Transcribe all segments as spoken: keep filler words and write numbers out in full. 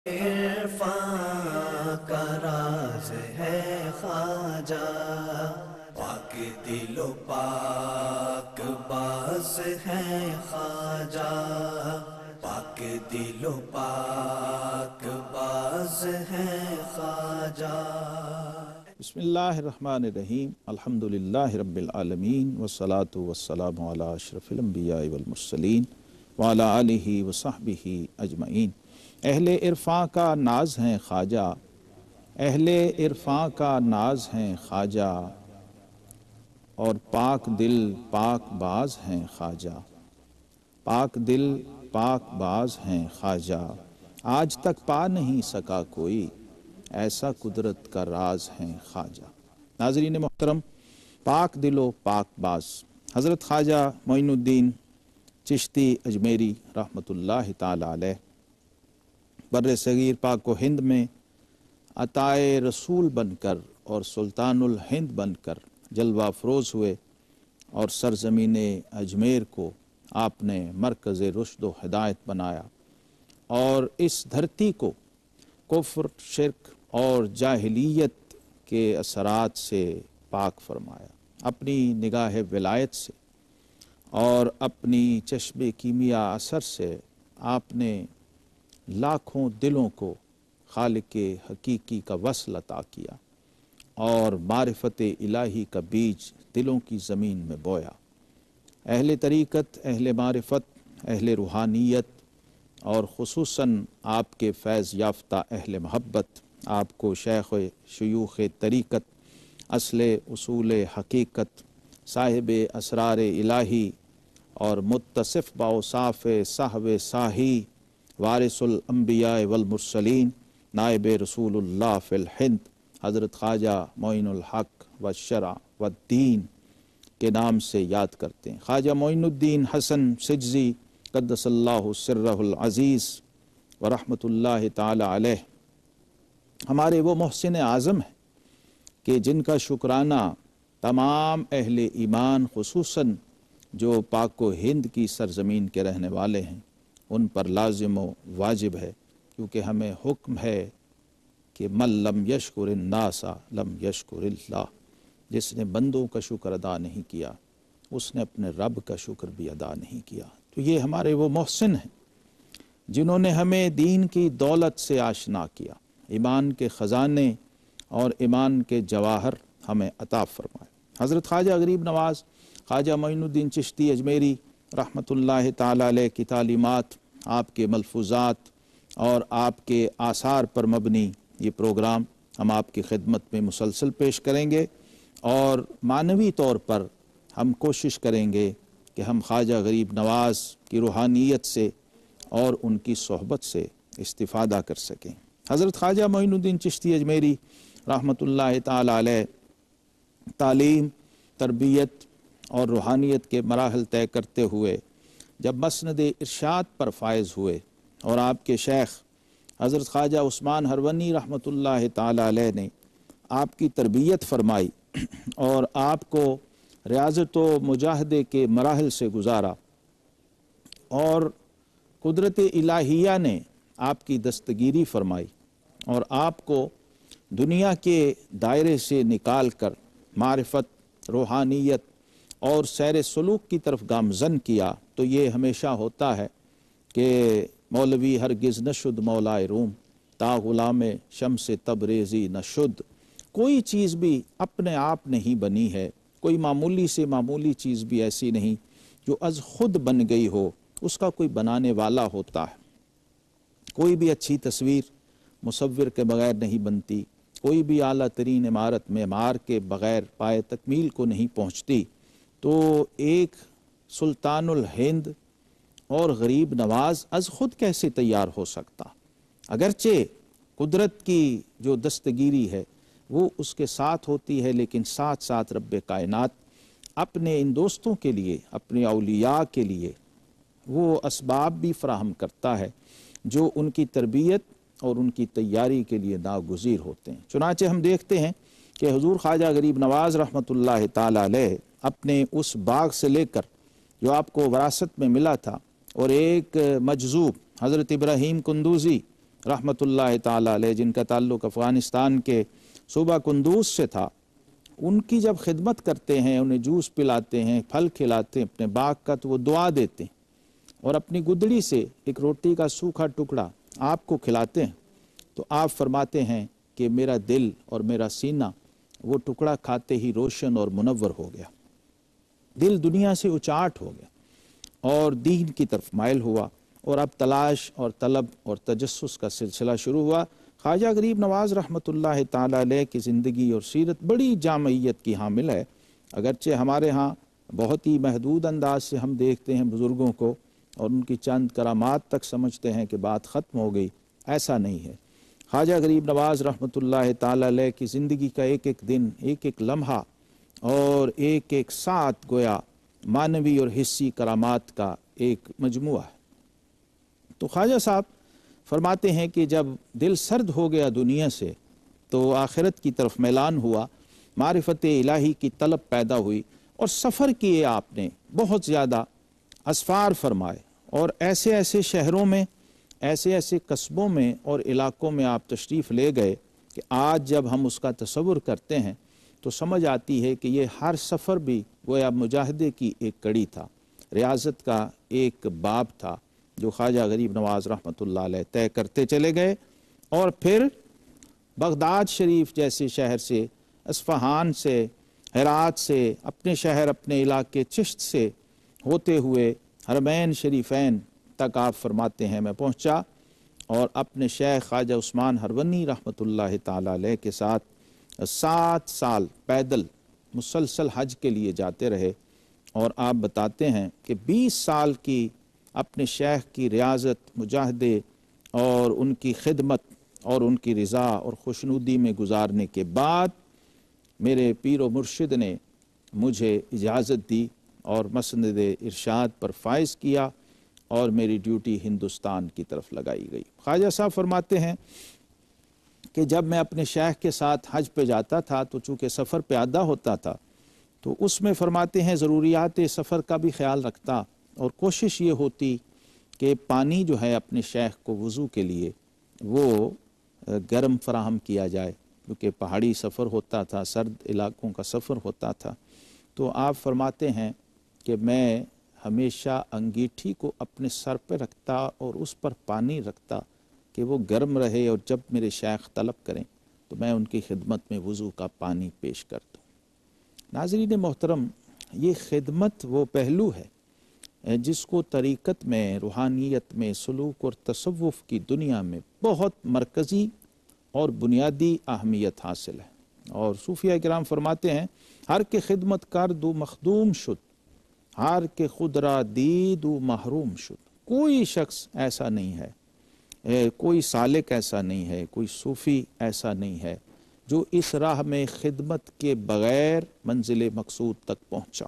عرفاں کا راز ہے خواجہ، پاک دل و پاک باز ہے خواجہ، پاک دل و پاک باز ہے خواجہ۔ بسم اللہ الرحمن الرحیم، الحمدللہ رب العالمین والصلاة والسلام علی اشرف الانبیاء والمرسلین وعلی آلہ وصحبہ اجمعین۔ اہل عرفاں کا ناز ہیں خواجہ، اہل عرفاں کا ناز ہیں خواجہ، اور پاک دل پاک باز ہیں خواجہ، پاک دل پاک باز ہیں خواجہ، آج تک پا نہیں سکا کوئی، ایسا قدرت کا راز ہیں خواجہ۔ ناظرین محترم، پاک دل و پاک باز حضرت خواجہ معین الدین چشتی اجمیری رحمۃ اللہ تعالی علیہ بر صغیر پاک و ہند میں عطائے رسول بن کر اور سلطان الہند بن کر جلوہ افروز ہوئے، اور سرزمین اجمیر کو آپ نے مرکز رشد و ہدایت بنایا، اور اس دھرتی کو کفر، شرک اور جاہلیت کے اثرات سے پاک فرمایا۔ اپنی نگاہ ولایت سے اور اپنی چشم کیمیا اثر سے آپ نے لاکھوں دلوں کو خالق حقیقی کا وصل عطا کیا اور معرفت الہی کا بیج دلوں کی زمین میں بویا۔ اہل طریقت، اہل معرفت، اہل روحانیت اور خصوصاً آپ کے فیض یافتہ اہل محبت آپ کو شیخ شیوخ طریقت، اصل اصول حقیقت، صاحب اسرار الہی اور متصف باوصاف صاحب صاحی، وارث الانبیاء والمرسلین، نائب رسول اللہ فی الہند، حضرت خواجہ معین الحق والشرع والدین کے نام سے یاد کرتے ہیں۔ خواجہ معین الدین حسن سجزی قدس اللہ سرہ العزیز ورحمۃ اللہ تعالی علیہ ہمارے وہ محسن اعظم ہیں کہ جن کا شکرانہ تمام اہل ایمان خصوصاً جو پاک و ہند کی سرزمین کے رہنے والے ہیں ان پر لازم و واجب ہے، کیونکہ ہمیں حکم ہے کہ من لم یشکر الناس لم یشکر اللہ، جس نے بندوں کا شکر ادا نہیں کیا اس نے اپنے رب کا شکر بھی ادا نہیں کیا۔ تو یہ ہمارے وہ محسن ہیں جنہوں نے ہمیں دین کی دولت سے آشنا کیا، ایمان کے خزانے اور ایمان کے جواہر ہمیں عطا فرمائے۔ حضرت خواجہ غریب نواز خواجہ معین الدین چشتی اجمیری رحمۃ اللہ تعالی علیہ کی تعلیمات، آپ کے ملفوظات اور آپ کے آثار پر مبنی یہ پروگرام ہم آپ کی خدمت میں مسلسل پیش کریں گے، اور معنوی طور پر ہم کوشش کریں گے کہ ہم خواجہ غریب نواز کی روحانیت سے اور ان کی صحبت سے استفادہ کر سکیں۔ حضرت خواجہ معین الدین چشتی اجمیری رحمۃ اللہ تعالی علیہ تعلیم، تربیت اور روحانیت کے مراحل طے کرتے ہوئے جب مسند ارشاد پر فائز ہوئے اور آپ کے شیخ حضرت خواجہ عثمان ہرونی رحمۃ اللہ تعالی علیہ نے آپ کی تربیت فرمائی اور آپ کو ریاضت و مجاہدے کے مراحل سے گزارا، اور قدرت الہیہ نے آپ کی دستگیری فرمائی اور آپ کو دنیا کے دائرے سے نکال کر معرفت، روحانیت اور سیر سلوک کی طرف گامزن کیا، تو یہ ہمیشہ ہوتا ہے کہ مولوی ہرگز نشد مولائے روم، تا غلام شمس تبریزی نشد۔ کوئی چیز بھی اپنے آپ نہیں بنی ہے، کوئی معمولی سے معمولی چیز بھی ایسی نہیں جو از خود بن گئی ہو، اس کا کوئی بنانے والا ہوتا ہے۔ کوئی بھی اچھی تصویر مصور کے بغیر نہیں بنتی، کوئی بھی اعلیٰ ترین عمارت معمار کے بغیر پائے تکمیل کو نہیں پہنچتی۔ تو ایک سلطان الہند اور غریب نواز از خود کیسے تیار ہو سکتا؟ اگرچہ قدرت کی جو دستگیری ہے وہ اس کے ساتھ ہوتی ہے، لیکن ساتھ ساتھ رب کائنات اپنے ان دوستوں کے لیے، اپنے اولیاء کے لیے وہ اسباب بھی فراہم کرتا ہے جو ان کی تربیت اور ان کی تیاری کے لیے ناگزیر ہوتے ہیں۔ چنانچہ ہم دیکھتے ہیں کہ حضور خواجہ غریب نواز رحمۃ اللہ تعالی علیہ اپنے اس باغ سے لے کر جو آپ کو وراثت میں ملا تھا، اور ایک مجذوب حضرت ابراہیم قندوزی रहमतुल्लाह ताला अलैह, जिनका ताल्लुक़ अफ़गानिस्तान के सूबा कुंदूज से था, उनकी जब खिदमत करते हैं, उन्हें जूस पिलाते हैं, फल खिलाते हैं अपने बाग का, तो वो दुआ देते हैं और अपनी गुदड़ी से एक रोटी का सूखा टुकड़ा आपको खिलाते हैं, तो आप फरमाते हैं कि मेरा दिल और मेरा सीना वो टुकड़ा खाते ही रोशन और मुनव्वर हो गया, दिल दुनिया से उचाट हो गया और दीन की तरफ माइल हुआ, और अब तलाश और तलब और तजस्सुस का सिलसिला शुरू हुआ। ख्वाजा गरीब नवाज़ रहमतुल्लाह ताला अलैह की ज़िंदगी और सीरत बड़ी जामयत की हामिल है। अगरचे हमारे यहाँ बहुत ही महदूद अंदाज से हम देखते हैं बुज़ुर्गों को और उनकी चंद करामात तक समझते हैं कि बात ख़त्म हो गई, ऐसा नहीं है। ख्वाजा गरीब नवाज़ रहमतुल्लाह ताला अलैह की ज़िंदगी का एक एक दिन, एक एक लम्हा और एक एक साथ गोया मानवी और हिस्सी करामात का एक मजमुआ है। तो ख्वाजा साहब फरमाते हैं कि जब दिल सर्द हो गया दुनिया से, तो आखिरत की तरफ मैलान हुआ, मारिफत इलाही की तलब पैदा हुई और सफ़र किए आपने, बहुत ज़्यादा असफ़ार फरमाए और ऐसे ऐसे शहरों में, ऐसे ऐसे कस्बों में और इलाक़ों में आप तशरीफ़ ले गए कि आज जब हम उसका तसव्वुर करते हैं तो समझ आती है कि ये हर सफ़र भी गोया मुजाहिदे की एक कड़ी था, रियाज़त का एक बाब था जो ख्वाजा गरीब नवाज़ रहमतुल्लाह अलैह तय करते चले गए। और फिर बगदाद शरीफ जैसे शहर से, अस्फ़हान से, हेरात से, अपने शहर अपने इलाके चिश्त से होते हुए हरमैन शरीफ़ैन तक आप फरमाते हैं मैं पहुँचा और अपने शेख ख्वाजा उस्मान हरवनी रहमतुल्लाह ताला अलैह के साथ सात साल पैदल मुसलसल हज के लिए जाते रहे। और आप बताते हैं कि बीस साल की अपने शेख की रियाज़त, मुजाहदे और उनकी खिदमत और उनकी रज़ा और खुशनुदी में गुजारने के बाद मेरे पीर व मुर्शिद ने मुझे इजाज़त दी और मसनद इरशाद पर फाइज़ किया और मेरी ड्यूटी हिंदुस्तान की तरफ लगाई गई। ख्वाजा साहब फरमाते हैं कि जब मैं अपने शेख के साथ हज पे जाता था तो चूँकि सफ़र पे आदा होता था, तो उसमें फरमाते हैं ज़रूरियात सफ़र का भी ख्याल रखता और कोशिश ये होती कि पानी जो है अपने शेख को वज़ू के लिए वो गर्म फराहम किया जाए, क्योंकि पहाड़ी सफ़र होता था, सर्द इलाक़ों का सफ़र होता था। तो आप फरमाते हैं कि मैं हमेशा अंगीठी को अपने सर पर रखता और उस पर पानी रखता कि वो गर्म रहे, और जब मेरे शेख तलब करें तो मैं उनकी खिदमत में वज़ू का पानी पेश कर दूँ। नाज़रीन मोहतरम, ये खिदमत वो पहलू है जिसको तरीक़त में, रूहानियत में, सलूक और तसव्वुफ़ की दुनिया में बहुत मरकज़ी और बुनियादी अहमियत हासिल है। और सूफिया किराम फरमाते हैं, हर के खिदमत कर दो मखदूम शुद, हर के खुदरा दी दो महरूम शुद। कोई शख्स ऐसा नहीं है, कोई सालिक ऐसा नहीं है, कोई सूफ़ी ऐसा नहीं है जो इस राह में खिदमत के बग़ैर मंजिल मकसूद तक पहुँचा।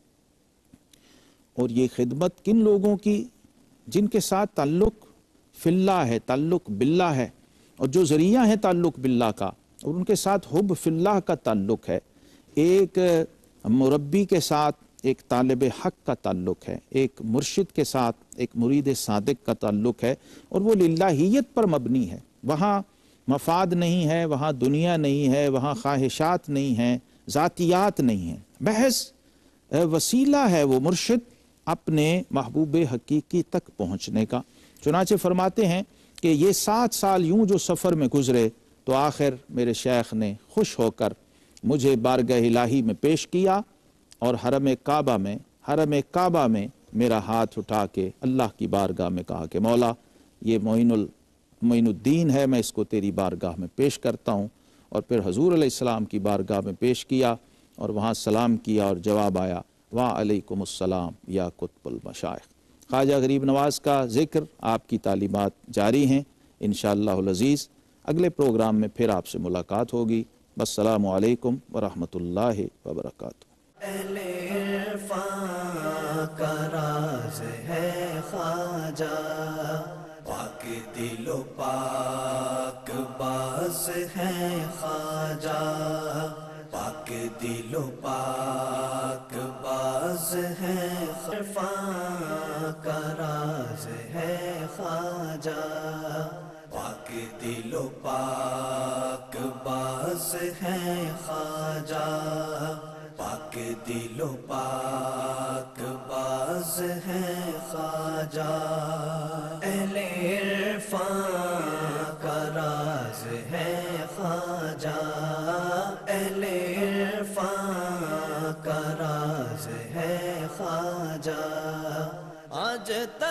और ये खिदमत किन लोगों की, जिनके साथ ताल्लुक़ फ़िल्लाह है, ताल्लुक़ बिल्लाह है, और जो ज़रिया है ताल्लुक़ बिल्लाह का, और उनके साथ हुब फ़िल्लाह का ताल्लुक़ है। एक मुरब्बी के साथ एक तालिब हक़ का ताल्लुक़ है, एक मुर्शिद के साथ एक मुरीद सादिक का ताल्लुक़ है, और वो लिल्लाहियत पर मबनी है। वहाँ मफाद नहीं है, वहाँ दुनिया नहीं है, वहाँ ख्वाहिशात नहीं हैं, ज़ातियात नहीं हैं, महज़ वसीला है वो मुर्शिद अपने महबूब हकीकी तक पहुँचने का। चुनाचे फरमाते हैं कि ये सात साल यूँ जो सफ़र में गुज़रे तो आखिर मेरे शेख ने खुश होकर मुझे बारगाह इलाही में पेश किया और हरम काबा में हरम काबा में मेरा हाथ उठा के अल्लाह की बारगाह में कहा कि मौला, ये मोइनुल मोइनुद्दीन है, मैं इसको तेरी बारगाह में पेश करता हूँ। और फिर हजूर अलैहिस्सलाम की बारगाह में पेश किया और वहाँ सलाम किया और जवाब आया, वा अलैकुमुस्सलाम या कुतुबुल मशाइख। ख्वाजा गरीब नवाज़ का ज़िक्र, आपकी तालीमात जारी हैं। इंशाअल्लाहुल अज़ीज़ अगले प्रोग्राम में फिर आपसे मुलाकात होगी। अस्सलामु अलैकुम व रहमतुल्लाहि व बरकातुहू। अहले इरफान का राज है ख्वाजा, पाक दिलो पाक बाज है ख्वाजा, पाक दिलो पाक बाज है इरफान का राज है ख्वाजा, पाक دل و پاک باز ہیں خواجہ، پاک دل و پاک باز ہیں خواجہ، اہل عرفان کا راز ہے خواجہ، اہل عرفان